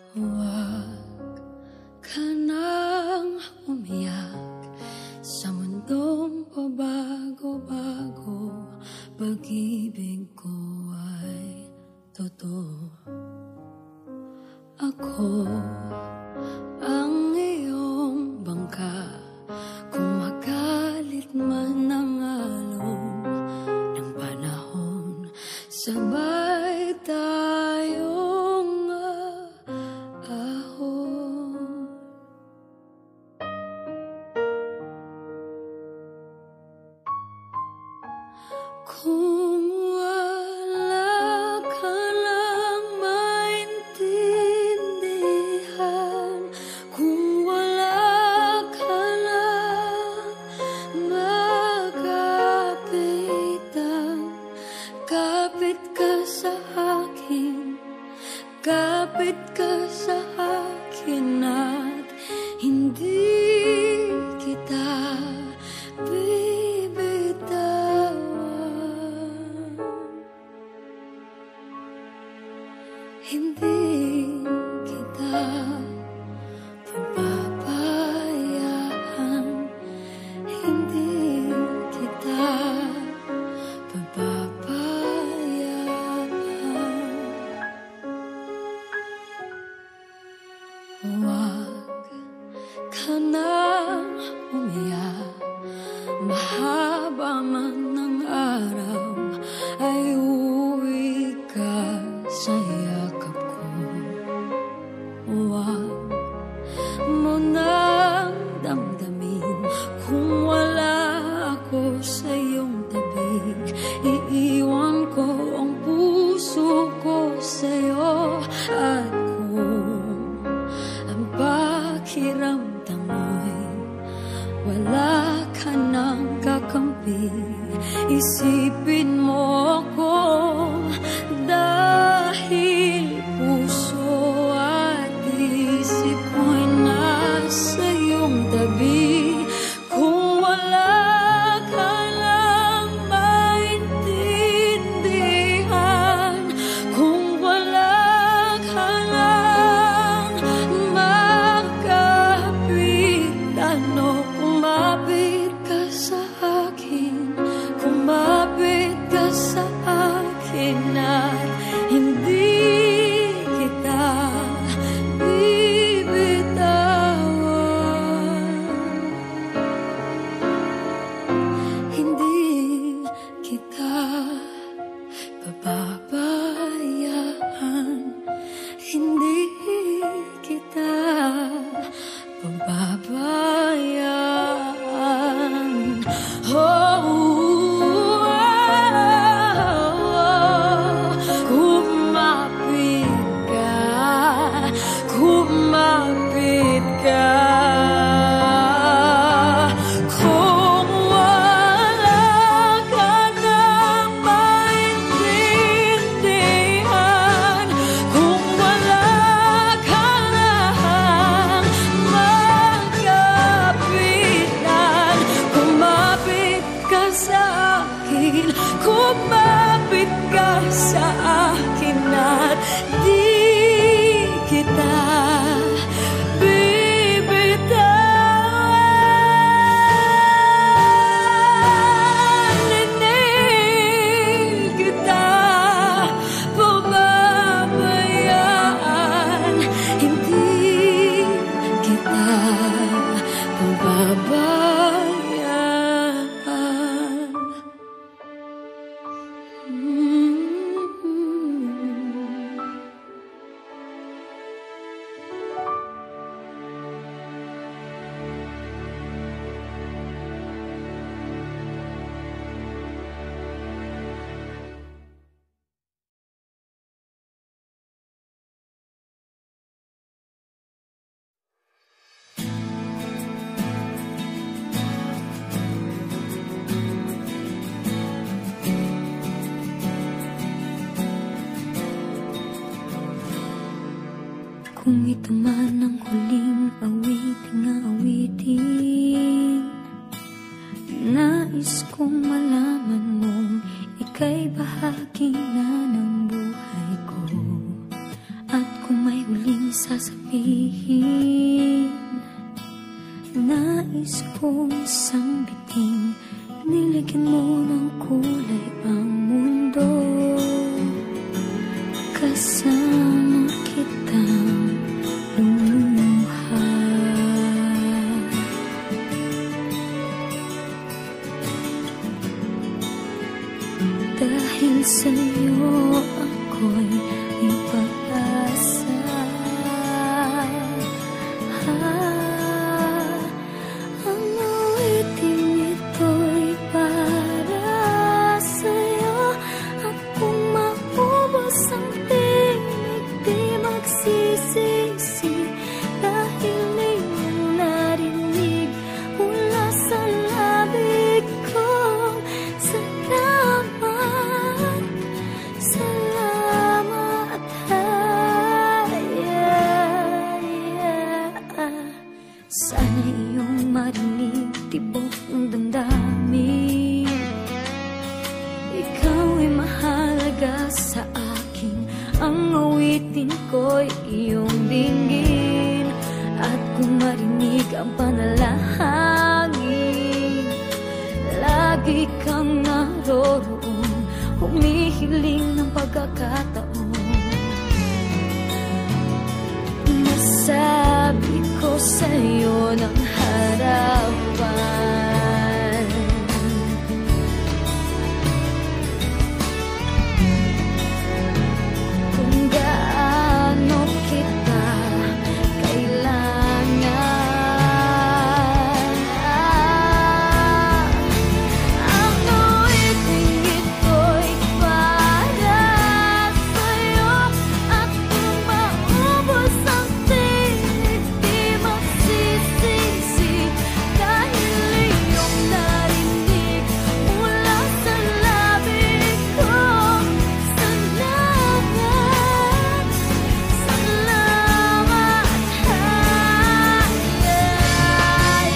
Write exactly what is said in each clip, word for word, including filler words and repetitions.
Huwag ka nang umiyak sa mundong pabago-bago. Pag-ibig ko ay totoo. Ako ang iyong bangka, kung magalit man ang alon ng panahon, sabay tayong aahon. Kung wala ka lang maintindihan, kung wala ka lang magapitan, kapit ka sa akin, kapit ka sa akin at hindi kita hindi kita pababayaan, hindi kita pababayaan. Huwag ka nang umiyak, mahaba man ng araw ay uwi ka sa yakap ko. Huwag mo nang damdamin kung wala ako sa iyong tabi. Iiwan ko ang puso ko sa iyo, at kung ang pakiramdam mo'y wala ka nang kakampi, isipin mo ako, dahil puso at isip ko'y nasa iyong tabi. Kung wala ka lang maintindihan, kung wala ka lang magkapitan, o kumapit ka sa akin, kumapit ka sa akin at hindi kita bibitawan, hindi kita pababayaan, hindi kita pababayaan. Oh, kumapit ka. Kung wala ka nang maintindihan, kung wala ka nang magkapitan, kumapit ka sa akin, kumapit ka sa akin at di kita kung ito man ang huling awiting awitin, nais kong malaman mong ika'y bahagi na ng buhay ko. At kung may huling sasabihin. Nais kong isang biting, nilagyan mo ng kulay ang mundo. Kasama kitang lumuha. Dahil sa'yo ako'y may pag-asa. Ang awiting ito'y para sa'yo. At kung maubos ang tinig, di magsisisi. Dahil iyong narinig mula sa labig ko. Salamat, salamat, ay, ay, ay. Sana iyong marinig tibok ng damdamin. Ikaw ay mahalaga sa akin. Ang awitin ko'y iyong dinggin. At kung marinig ang panalangin, lagi kang naroroon, humihiling ng pagkakataon. Masabi ko sa'yo ng harapan, kung gaano kita kailangan. Ang awiting ito'y para sa'yo. At kung maubos ang tinig, di magsisisi. Dahil iyong narinig mula sa labig ko. Salamat, salamat, ay,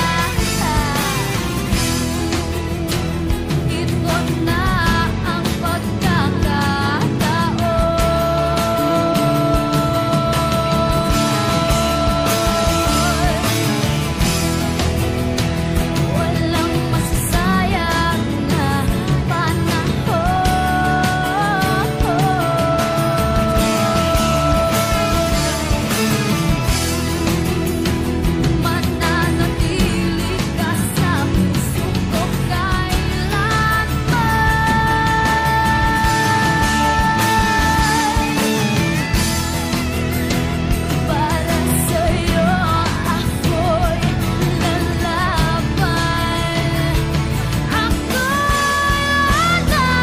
ito na ang pagkakataon. Walang masasayang na panahon. Mananatili ka sa puso ko kailanman. Para sa'yo ako'y lalaban. Ako'y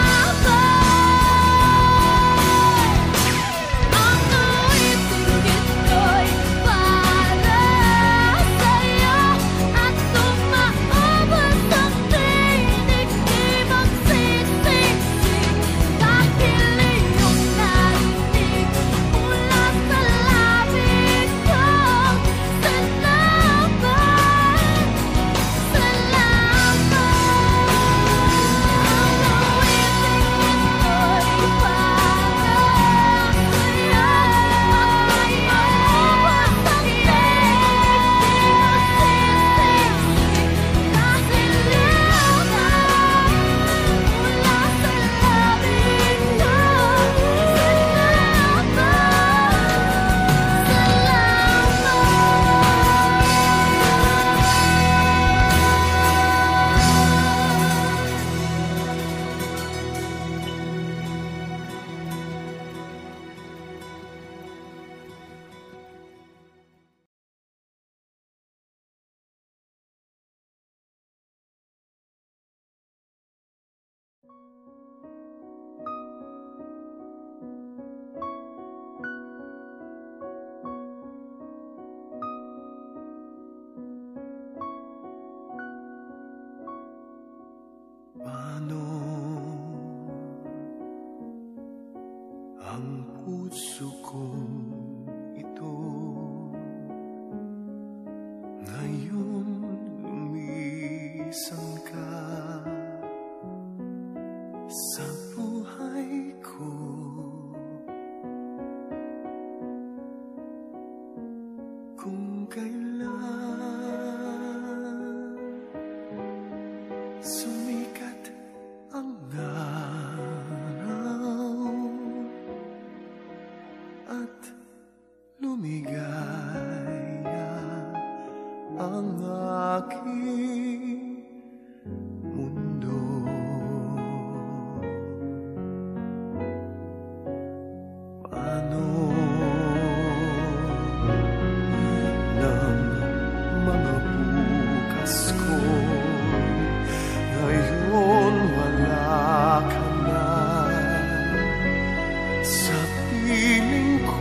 lalaban. Ang awiting ito'y para sa'yo. At kung maubos ang tinig, di magsisisi. Dahil iyong narinig mula sa labig ko. Salamat, salamat. Ang awiting ito'y para sa'yo. At kung maubos ang tinig, di magsisisi. Dahil iyong narinig mula sa labig ko. Salamat, Paano ang puso kong ito ngayon lumisan ka sa buhay ko? kailan sumikat ang araw at lumigaya ang aking mundo. Paano ng mga bukas ko ngayon wala ka na sa piling ko?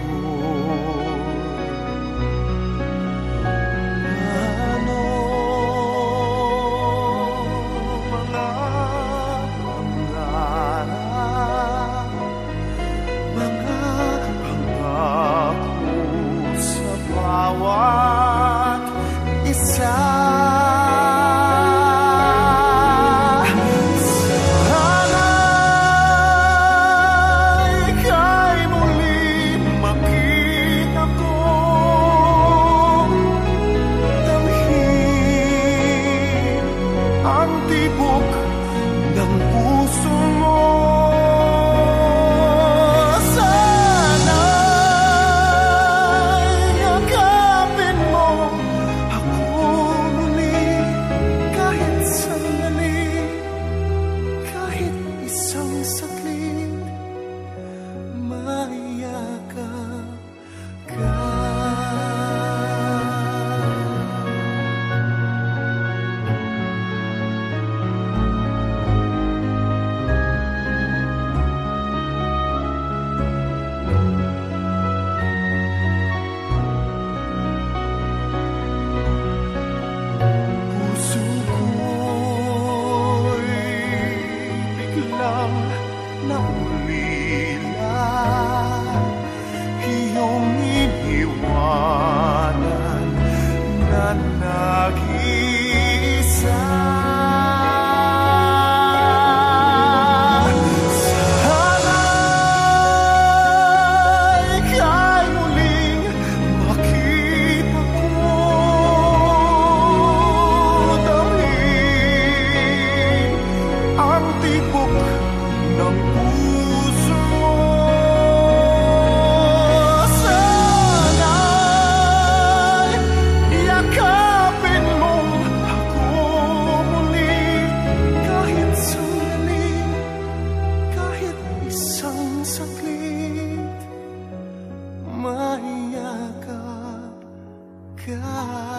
Paano mga pangarap, mga pangako sa bawat isa? Sana'y ika'y muling makita ko, damhin ang tibok ng puso mo. Sana'y yakapin mo ako muli kahit sandali, kahit isang saglit, mayakap ka. Puso ko'y biglang naulila, iyong iniwanan na nag-iisa. Sana'y ika'y muling makita ko, damhin ang tibok ng puso mo. Sana'y yakapin mo ako muli kahit sandali, kahit isang saglit, mayakap ka.